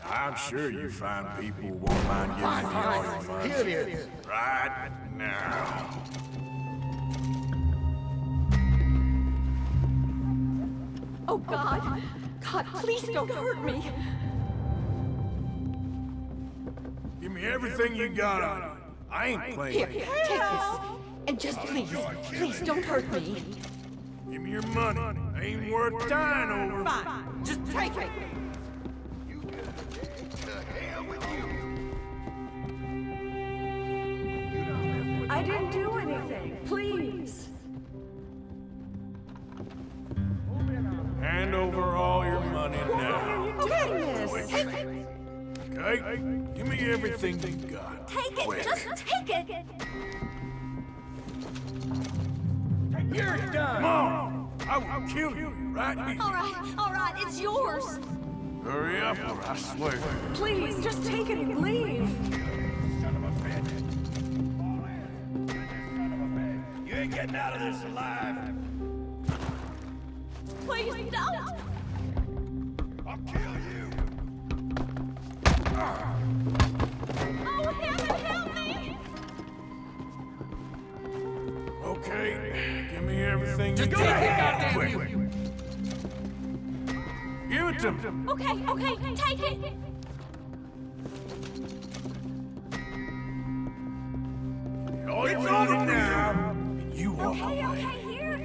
I'm sure you find people won't mind giving you all your money. Here it is. Right now. Oh, God. God, please don't hurt me. Give me everything you got on you. I ain't playing. Here, take this. And just please don't hurt me. Give me your money. I ain't worth dying over. Fine, just take it. I didn't do anything. Please. Hand over all your money now. Okay, miss. Take it. Okay? Give me everything you got. Take it. Quick. Just take it. You're done. Come on! I will kill you right here. All right, it's yours. Hurry up or I swear. Please, just take it and leave. Son of a bitch. You ain't getting out of this alive. Please don't. I'll kill you. Oh, heaven help me. Okay, give me everything you go got. ahead, Quick. Give it to me. Okay, take it. All your money now. And you walk away. Okay, here.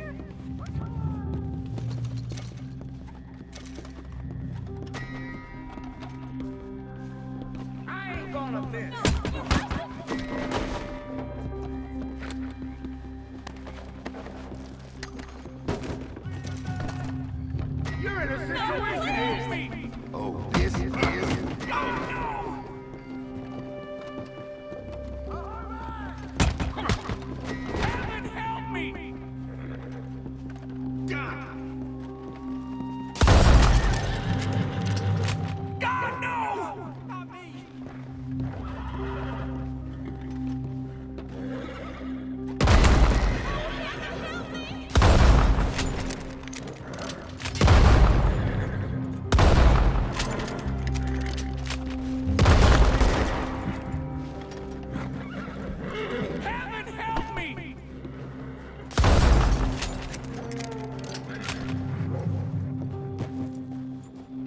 I ain't gonna miss. You're in a situation here. Oh.